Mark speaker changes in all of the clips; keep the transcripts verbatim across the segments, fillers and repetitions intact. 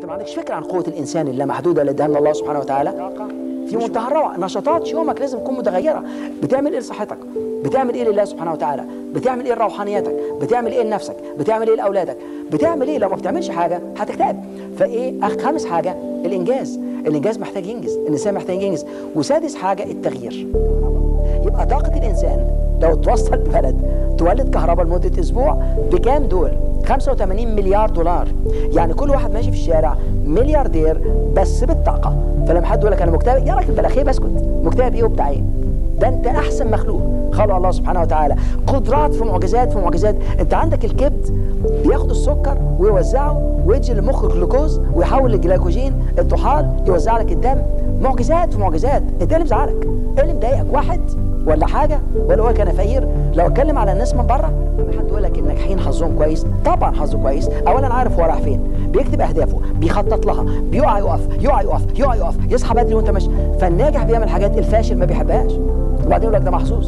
Speaker 1: انت ما عندكش فكره عن قوه الانسان اللامحدوده اللي اداها لنا الله سبحانه وتعالى في منتهى الروعه. نشاطات يومك لازم تكون متغيره. بتعمل ايه لصحتك؟ بتعمل ايه لله سبحانه وتعالى؟ بتعمل ايه لروحانيتك؟ بتعمل ايه لنفسك؟ بتعمل ايه لاولادك؟ بتعمل ايه؟ لو ما بتعملش حاجه هتكتئب. فايه خامس حاجه؟ الانجاز. الانجاز محتاج ينجز، الانسان محتاج ينجز. وسادس حاجه التغيير. يبقى طاقه الانسان لو توصل بلد تولد كهرباء لمده اسبوع بكام دول؟ خمسة وثمانين مليار دولار. يعني كل واحد ماشي في الشارع ملياردير بس بالطاقه. فلما حد يقول لك انا مكتئب، يا راجل بلا خير اسكت، مكتئب ايه وبتاع ايه؟ ده انت احسن مخلوق خلق الله سبحانه وتعالى. قدرات في معجزات في معجزات. انت عندك الكبد بياخد السكر ويوزعه ويدي للمخ جلوكوز ويحول للجلايكوجين الطحال يوزع لك الدم. معجزات في معجزات. انت ايه اللي مزعلك؟ ايه اللي مضايقك؟ واحد ولا حاجه ولا هو كان فقير؟ لو اتكلم على الناس من بره، لما حد يقول لك الناجحين حظهم كويس، طبعا حظه كويس. اولا عارف هو رايح فين، بيكتب اهدافه، بيخطط لها، بيقع يقف يقع يقف يقع يقف يصحى بدري وانت ماشي. فالناجح بيعمل حاجات الفاشل ما بيحبهاش، وبعدين يقول لك ده محظوظ.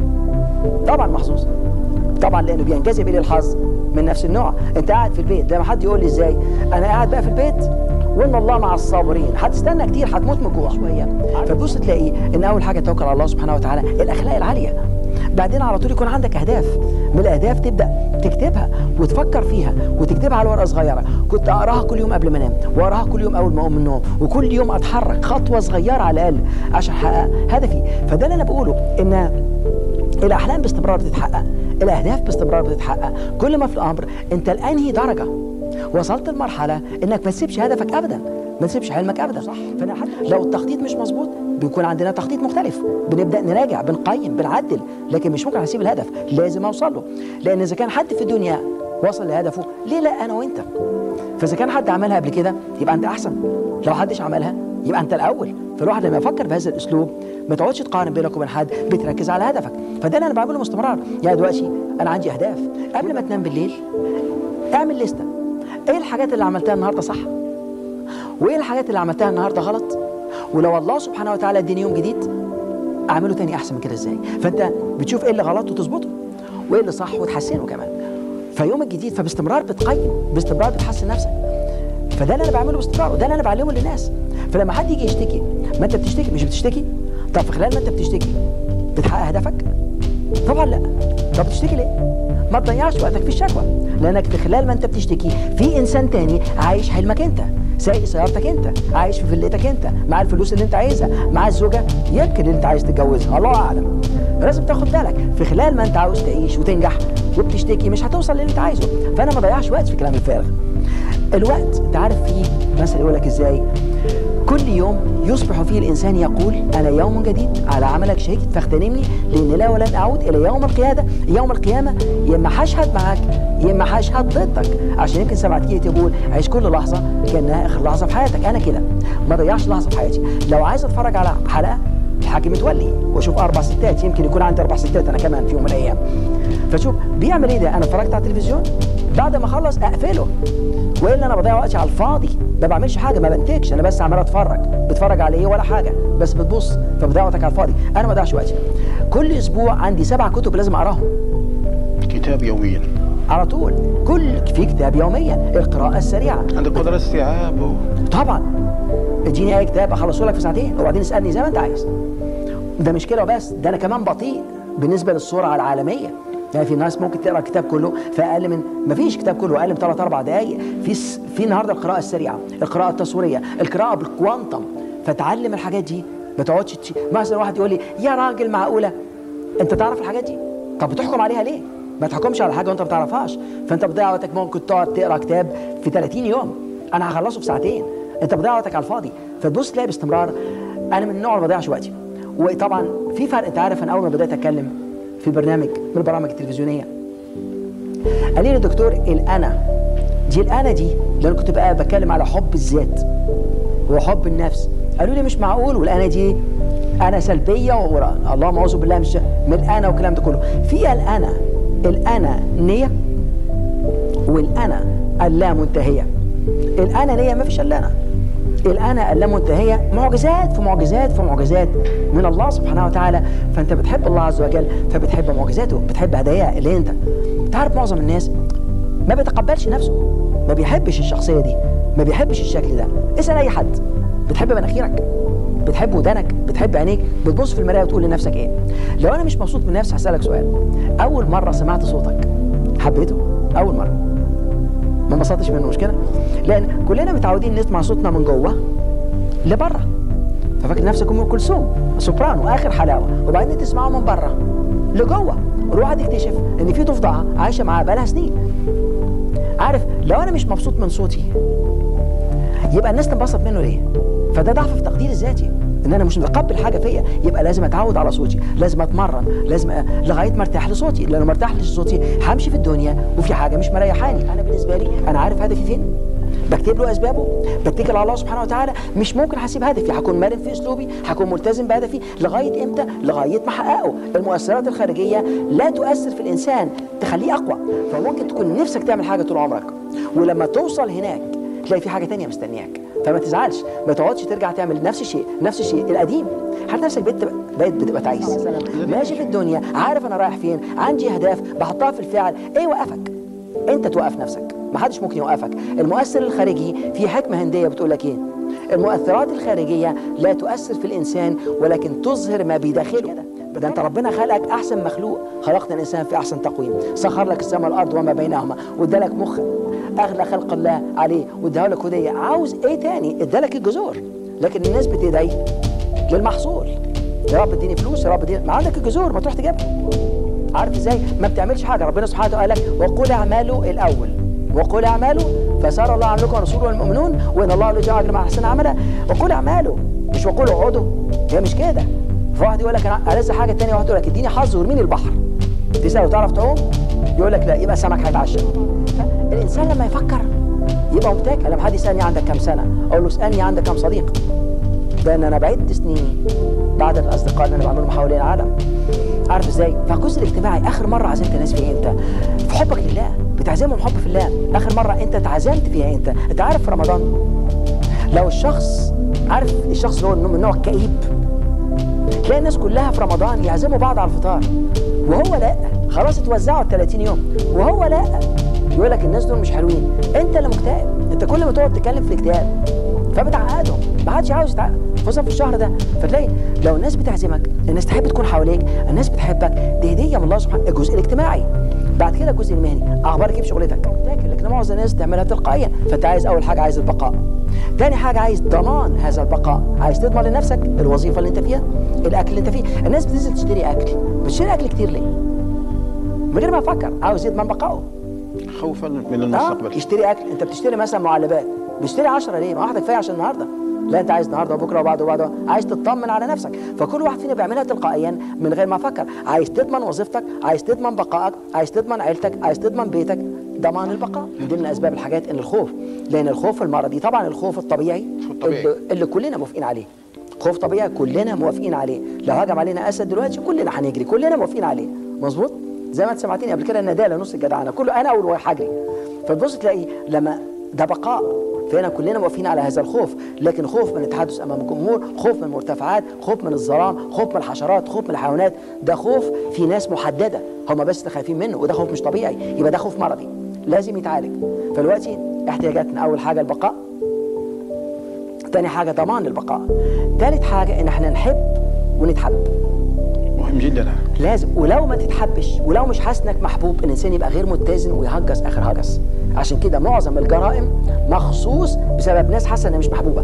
Speaker 1: طبعا محظوظ، طبعا لانه بينجذب الى الحظ من نفس النوع. انت قاعد في البيت، لما حد يقول لي ازاي انا قاعد بقى في البيت وان الله مع الصابرين، هتستنى كتير، هتموت من الجوع شويه. فتبص تلاقي ان اول حاجه توكل على الله سبحانه وتعالى الاخلاق العاليه. بعدين على طول يكون عندك اهداف. من الاهداف تبدا تكتبها وتفكر فيها وتكتبها على ورقه صغيره. كنت اقراها كل يوم قبل ما انام، واقراها كل يوم اول ما اقوم من النوم، وكل يوم اتحرك خطوه صغيره على الاقل عشان احقق هدفي. فده اللي انا بقوله، ان الاحلام باستمرار بتتحقق، الاهداف باستمرار بتتحقق. كل ما في الامر انت لانهي درجه وصلت لمرحله انك ما تسيبش هدفك ابدا، ما تسيبش حلمك ابدا. صح. فانا حتى لو التخطيط مش مظبوط بيكون عندنا تخطيط مختلف، بنبدا نراجع، بنقيم، بنعدل. لكن مش ممكن اسيب الهدف، لازم اوصل له. لان اذا كان حد في الدنيا وصل لهدفه، ليه لا انا وانت؟ فاذا كان حد عملها قبل كده يبقى انت احسن، لو حدش عملها يبقى انت الاول. فالواحد لما يفكر بهذا الاسلوب ما تقعدش تقارن بينك وبين حد، بتركز على هدفك. فده اللي انا بعمله باستمرار. يعني دلوقتي انا عندي اهداف. قبل ما تنام بالليل اعمل لسته، ايه الحاجات اللي عملتها النهارده صح؟ وايه الحاجات اللي عملتها النهارده غلط؟ ولو الله سبحانه وتعالى اديني يوم جديد اعمله تاني احسن من كده ازاي؟ فانت بتشوف ايه اللي غلط وتظبطه، وايه اللي صح وتحسنه كمان. فيوم الجديد فباستمرار بتقيم، باستمرار بتحسن نفسك. فده اللي انا بعمله باستمرار، وده اللي انا بعلمه للناس. فلما حد يجي يشتكي، ما انت بتشتكي مش بتشتكي؟ طب في خلال ما انت بتشتكي بتحقق هدفك؟ طبعا لا. طب بتشتكي ليه؟ ما تضيعش وقتك في الشكوى، لانك في خلال ما انت بتشتكي في انسان تاني عايش حلمك انت، سايق سيارتك انت، عايش في فيلتك انت، مع الفلوس اللي انت عايزها، مع الزوجه يمكن اللي انت عايز تتجوزها، الله اعلم. لازم تاخد بالك في خلال ما انت عاوز تعيش وتنجح وبتشتكي مش هتوصل للي انت عايزه. فانا ما ضيعش وقت في كلام الفارغ. الوقت انت عارف فيه مثل يقول لك ازاي؟ كل يوم يصبح فيه الانسان يقول انا يوم جديد على عملك شهيد فاغتنمني لان لا ولن اعود الى يوم القياده يوم القيامه. يا اما هشهد معاك يا اما هشهد ضدك، عشان يمكن سمعت تيجي تقول عيش كل لحظه كانها اخر لحظه في حياتك. انا كده ما ضيعش لحظه في حياتي. لو عايز اتفرج على حلقه الحاكم متولي واشوف اربع ستات، يمكن يكون عندي اربع ستات انا كمان في يوم من الايام. فشوف بيعمل ايه ده؟ انا اتفرجت على التلفزيون بعد ما اخلص اقفله، والا انا بضيع وقتي على الفاضي، ما بعملش حاجه، ما بنتجش، انا بس عمال اتفرج. بتفرج على ايه ولا حاجه، بس بتبص، فبضيع وقتك على الفاضي. انا ما بضيعش وقتي. كل اسبوع عندي سبع كتب لازم اقراهم.
Speaker 2: كتاب يوميا
Speaker 1: على طول، كل في كتاب يوميا. القراءه السريعه.
Speaker 2: عندك قدره استيعاب و...
Speaker 1: طبعا. اديني اي كتاب اخلصه لك في ساعتين وبعدين اسالني زي ما انت عايز. ده مش كده وبس، ده انا كمان بطيء بالنسبه للسرعه العالميه. يعني في ناس ممكن تقرا الكتاب كله في اقل من، ما فيش كتاب كله اقل من ثلاث اربع دقائق. في س... في النهارده القراءه السريعه، القراءه التصويريه، القراءه بالكوانتم. فتعلم الحاجات دي، ما تقعدش تش... مثلا واحد يقول لي يا راجل معقوله انت تعرف الحاجات دي؟ طب بتحكم عليها ليه؟ ما تحكمش على حاجه وانت ما تعرفهاش. فانت بتضيع وقتك. ممكن تقعد تقرا كتاب في ثلاثين يوم، انا هخلصه في ساعتين. انت بتضيع وقتك على الفاضي. فتبص تلاقي باستمرار انا من النوع اللي ما بضيعش وقتي. وطبعا في فرق. انت عارف انا اول ما بدات اتكلم في برنامج من البرامج التلفزيونيه قال لي دكتور الانا دي، الانا دي اللي انا كنت بقى بتكلم على حب الذات وحب النفس. قالوا لي مش معقول، والانا دي انا سلبيه والله اعوذ بالله مش من الانا والكلام ده كله. في الانا الانا نيه والانا اللامنتهيه. الانا نيه ما فيش الا انا. الأنا اللامنتهية معجزات في معجزات في معجزات من الله سبحانه وتعالى. فأنت بتحب الله عز وجل فبتحب معجزاته، بتحب هداياه اللي أنت تعرف. معظم الناس ما بيتقبلش نفسه، ما بيحبش الشخصية دي، ما بيحبش الشكل ده. اسال اي حد، بتحب مناخيرك؟ بتحب ودانك؟ بتحب عينيك؟ بتبص في المرايه وتقول لنفسك ايه؟ لو انا مش مبسوط من نفسي هسالك سؤال، اول مره سمعت صوتك حبيته؟ اول مره ما انبسطتش منه، مش كده؟ لان كلنا متعودين نسمع صوتنا من جوه لبره، ففاكر نفسك ام كلثوم سوبرانو اخر حلاوه، وبعدين تسمعه من بره لجوه، والواحد يكتشف ان في ضفدعه عايشه معاه بقالها سنين. عارف، لو انا مش مبسوط من صوتي يبقى الناس تنبسط منه ليه؟ فده ضعف في تقديري الذاتي، ان انا مش متقبل حاجه فيا، يبقى لازم اتعود على صوتي، لازم اتمرن، لازم أ... لغايه ما ارتاح لصوتي، لان ما ارتاحش لصوتي همشي في الدنيا وفي حاجه مش مريحاني. انا بالنسبه لي انا عارف هدفي فين، بكتب له اسبابه، بتكل على الله سبحانه وتعالى، مش ممكن هسيب هدفي، هكون مرن في اسلوبي، هكون ملتزم بهدفي لغايه امتى؟ لغايه ما احققه. المؤثرات الخارجيه لا تؤثر في الانسان، تخليه اقوى، فممكن تكون نفسك تعمل حاجه طول عمرك، ولما توصل هناك تلاقي في حاجه تانية مستنياك، فما تزعلش، ما تقعدش ترجع تعمل نفس الشيء نفس الشيء القديم، حتى نفسك بقيت بقيت بتبقى تعيس. ماشي في الدنيا عارف انا رايح فين، عندي اهداف بحطها في الفعل، ايه وقفك؟ انت توقف نفسك، ما حدش ممكن يوقفك. المؤثر الخارجي في حكمه هنديه بتقول لك ايه؟ المؤثرات الخارجيه لا تؤثر في الانسان ولكن تظهر ما بداخله. ده انت ربنا خلقك احسن مخلوق، خلقنا الانسان في احسن تقويم، سخر لك السماء والارض وما بينهما، وادالك مخ اغلى خلق الله عليه، واداه لك هديه، عاوز ايه تاني؟ ادالك الجذور، لكن الناس بتدعي للمحصول، يا رب اديني فلوس، يا رب اديني، ما عندك الجذور ما تروح تجيبها. عارف ازاي؟ ما بتعملش حاجه، ربنا سبحانه وتعالى قال لك وقل اعملوا الاول، وقل اعملوا فسار الله عملكم ورسوله والمؤمنون وان الله لا يجعل مع احسن عملا. وقل اعملوا، مش وقل اقعدوا، هي مش كده. فواحد يقول لك انا ألذ حاجه الثانيه، واحد يقول لك اديني حظ وارميني البحر، تساله تعرف تعوم؟ يقول لك لا، يبقى سمك هيتعشى. الانسان لما يفكر يبقى مبتكر. لما حد يسالني عندك كام سنه اقول له اسالني عندك كام صديق، لان انا بعدت سنيني بعد الاصدقاء اللي انا بعملهم حوالين العالم. عارف ازاي؟ فالجزء الاجتماعي اخر مره عزمت ناس فيه امتى؟ في حبك لله، بتعزمهم حب في الله. اخر مره انت اتعزمت فيها امتى؟ انت عارف في رمضان لو الشخص عارف الشخص اللي هو من النوع الكئيب، تلاقي الناس كلها في رمضان يعزموا بعض على الفطار، وهو لا، خلاص اتوزعوا ال ثلاثين يوم، وهو لا، يقول لك الناس دول مش حلوين، انت اللي مكتئب، انت كل ما تقعد تتكلم في الاكتئاب فبتعقدهم، ما حدش عاوز يتعقد، خصوصا في الشهر ده. فتلاقي لو الناس بتعزمك، الناس تحب تكون حواليك، الناس بتحبك، دي هديه من الله سبحانه. الجزء الاجتماعي، بعد كده الجزء المهني، اخبارك ايه في شغلتك؟ لكن معظم الناس تعملها تلقائيا، فانت عايز اول حاجه عايز البقاء، تاني حاجه عايز ضمان هذا البقاء، عايز تضمن لنفسك الوظيفه اللي انت فيها، الاكل اللي انت فيه. الناس بتنزل تشتري اكل، بتشتري اكل كتير ليه؟ من غير ما افكر، عاوز يضمن بقائه،
Speaker 2: خوفا من المستقبل.
Speaker 1: آه؟ يشتري اكل، انت بتشتري مثلا معلبات، بتشتري عشرة ليه؟ ما واحده كفايه عشان النهارده، لا انت عايز النهارده وبكره وبعده وبعده، عايز تطمن على نفسك. فكل واحد فينا بيعملها تلقائيا من غير ما افكر، عايز تضمن وظيفتك، عايز تضمن بقائك، عايز تضمن عيلتك، عايز تضمن بيتك، ضمان البقاء. دي من اسباب الحاجات ان الخوف، لان الخوف المرضي طبعا الخوف الطبيعي اللي, اللي كلنا موافقين عليه، خوف طبيعي كلنا موافقين عليه، لو هجم علينا اسد دلوقتي كلنا هنجري، كلنا موافقين عليه، مظبوط؟ زي ما انت سمعتني قبل كده الندالة نص الجدعنه، كله انا اول واحد هجري. فتبص تلاقي لما ده بقاء، فهنا كلنا واقفين على هذا الخوف، لكن خوف من التحدث امام الجمهور، خوف من المرتفعات، خوف من الظلام، خوف من الحشرات، خوف من الحيوانات، ده خوف في ناس محدده هم بس خايفين منه، وده خوف مش طبيعي، يبقى ده خوف مرضي لازم يتعالج. فدلوقتي احتياجاتنا اول حاجه البقاء، تاني حاجه ضمان البقاء، تالت حاجه ان احنا نحب ونتحب،
Speaker 2: مهم جدا
Speaker 1: لازم. ولو ما تتحبش، ولو مش حاسس انك محبوب، الانسان يبقى غير متزن ويهجس اخر هجس. عشان كده معظم الجرائم مخصوص بسبب ناس حاسه انها مش محبوبه.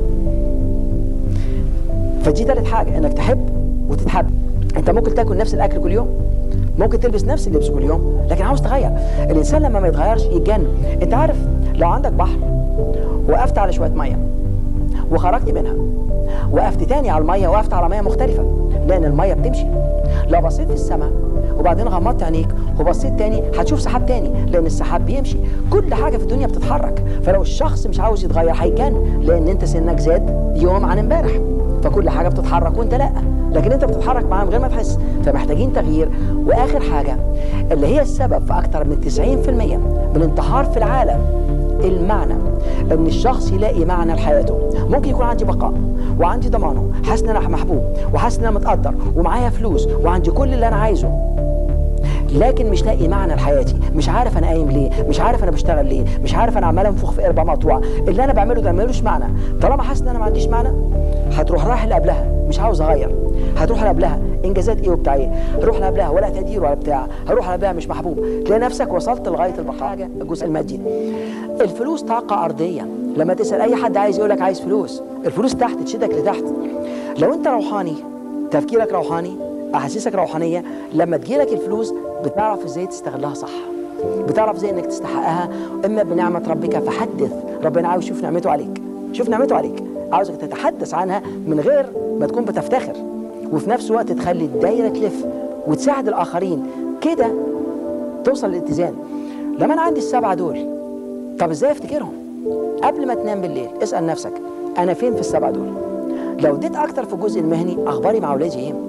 Speaker 1: فدي تالت حاجه، انك تحب وتتحب. انت ممكن تاكل نفس الاكل كل يوم، ممكن تلبس نفس اللبس كل يوم، لكن عاوز تغير. الانسان لما ما يتغيرش يتجنن. انت عارف لو عندك بحر وقفت على شويه ميه وخرجت منها، وقفت تاني على الميه، وقفت على ميه مختلفه، لان الميه بتمشي. لو بصيت في السماء وبعدين غمضت عينيك وبصيت تاني هتشوف سحاب تاني، لان السحاب بيمشي. كل حاجه في الدنيا بتتحرك. فلو الشخص مش عاوز يتغير هيجن، لان انت سنك زاد يوم عن امبارح، فكل حاجه بتتحرك وانت لا، لكن انت بتتحرك معاها من غير ما تحس. فمحتاجين تغيير. واخر حاجه اللي هي السبب في اكتر من تسعين في المية من الانتحار في العالم، المعنى، ان الشخص يلاقي معنى لحياته. ممكن يكون عندي بقاء وعندي ضمانه، حاسس ان انا محبوب، وحاسس ان انا متقدر، ومعايا فلوس، وعندي كل اللي انا عايزه، لكن مش لاقي معنى لحياتي، مش عارف انا قايم ليه، مش عارف انا بشتغل ليه، مش عارف انا عمال انفخ في قربه مقطوعه، اللي انا بعمله ده ملوش معنى. طالما حاسس ان انا ما عنديش معنى، هتروح رايح اللي قبلها مش عاوز اغير، هتروح اللي قبلها انجازات ايه وبتاع ايه، هروح اللي قبلها ولا تقدير ولا بتاع، هروح اللي قبلها مش محبوب، تلاقي نفسك وصلت لغايه البقاء. الجزء المادي، الفلوس طاقه ارضيه. لما تسال اي حد عايز يقول لك عايز فلوس، الفلوس تحت تشدك لتحت. لو انت روحاني، تفكيرك روحاني، احاسيسك روحانيه، لما تجيلك الفلوس بتعرف ازاي تستغلها صح، بتعرف ازاي انك تستحقها. اما بنعمه ربك فحدث، ربنا عاوز يشوف نعمته عليك، شوف نعمته عليك، عاوزك تتحدث عنها من غير ما تكون بتفتخر، وفي نفس الوقت تخلي الدايره تلف وتساعد الاخرين، كده توصل للاتزان. لما انا عندي السبعه دول، طب ازاي افتكرهم؟ قبل ما تنام بالليل اسال نفسك انا فين في السبعه دول؟ لو اديت اكتر في الجزء المهني، اخباري مع اولادي ايه؟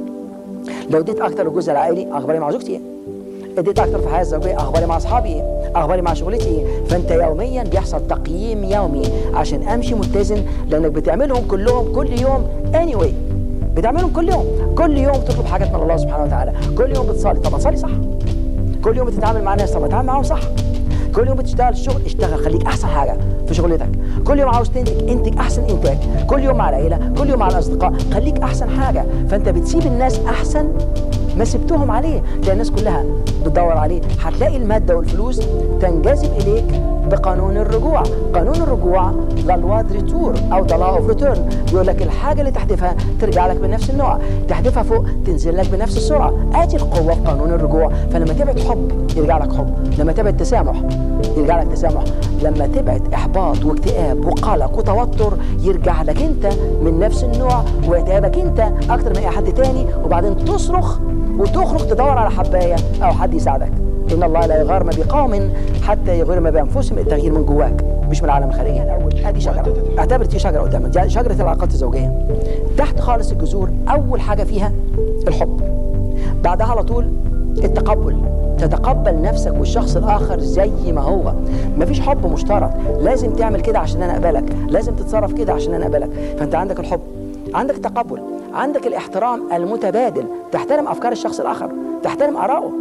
Speaker 1: لو اديت اكتر في الجزء العائلي، اخباري مع زوجتي ايه؟ اديت اكتر في الحياه الزوجيه، اخباري مع اصحابي ايه؟ اخباري مع شغلتي ايه؟ فانت يوميا بيحصل تقييم يومي عشان امشي متزن، لانك بتعملهم كلهم كل يوم anyway، بتعملهم كل يوم، كل يوم بتطلب حاجات من الله سبحانه وتعالى، كل يوم بتصلي، طب تصلي صح، كل يوم بتتعامل مع ناس، طب اتعامل معاهم صح، كل يوم بتشتغل الشغل، اشتغل، خليك احسن حاجه في شغلتك، كل يوم عاوز تنتج، انتج احسن انتاج، كل يوم مع العيله، كل يوم مع الاصدقاء، خليك احسن حاجه. فانت بتسيب الناس احسن ما سبتهم عليه، تلاقي الناس كلها بتدور عليه. هتلاقي الماده والفلوس تنجذب اليك بقانون الرجوع. قانون الرجوع لا لواد ريتور او ذا لا اوف ريتيرن، بيقول لك الحاجه اللي تحدفها ترجع لك بنفس النوع، تحدفها فوق تنزل لك بنفس السرعه. ادي القوه في قانون الرجوع. فلما تبعد حب يرجع لك حب، لما تبعد تسامح يرجع لك تسامح، لما تبعد احباط واكتئاب وقلق وتوتر يرجع لك انت من نفس النوع ويتعبك انت اكتر من اي حد تاني، وبعدين تصرخ وتخرج تدور على حبايه او حد يساعدك. ان الله لا يغار ما بقوم حتى يغير ما بانفسهم، التغيير من جواك مش من العالم الخارجي. الاول ادي شجره، اعتبر دي شجره قدامك، دي شجره العلاقات الزوجيه. تحت خالص الجذور اول حاجه فيها الحب، بعدها على طول التقبل، تتقبل نفسك والشخص الاخر زي ما هو، مفيش حب مشترك، لازم تعمل كده عشان انا اقبلك، لازم تتصرف كده عشان انا اقبلك. فانت عندك الحب، عندك التقبل، عندك الاحترام المتبادل، تحترم افكار الشخص الاخر، تحترم ارائه،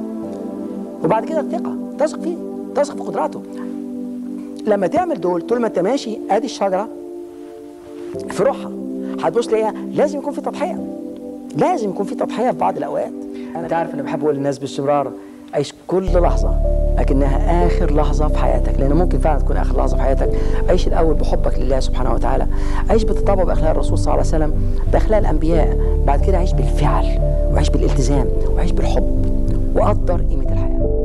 Speaker 1: وبعد كده الثقه، تثق فيه، تثق في قدراته. لما تعمل دول طول ما انت ماشي، ادي الشجره في روحها هتبص تلاقيها لازم يكون في تضحيه، لازم يكون في تضحيه في بعض الاوقات. انا تعرف انا بحب اقول للناس باستمرار عيش كل لحظه لكنها اخر لحظه في حياتك، لان ممكن فعلا تكون اخر لحظه في حياتك. عيش الاول بحبك لله سبحانه وتعالى، عيش بتطبع باخلاق الرسول صلى الله عليه وسلم، باخلاق الانبياء، بعد كده عيش بالفعل وعيش بالالتزام وعيش بالحب، وقدر قيمه الحياه.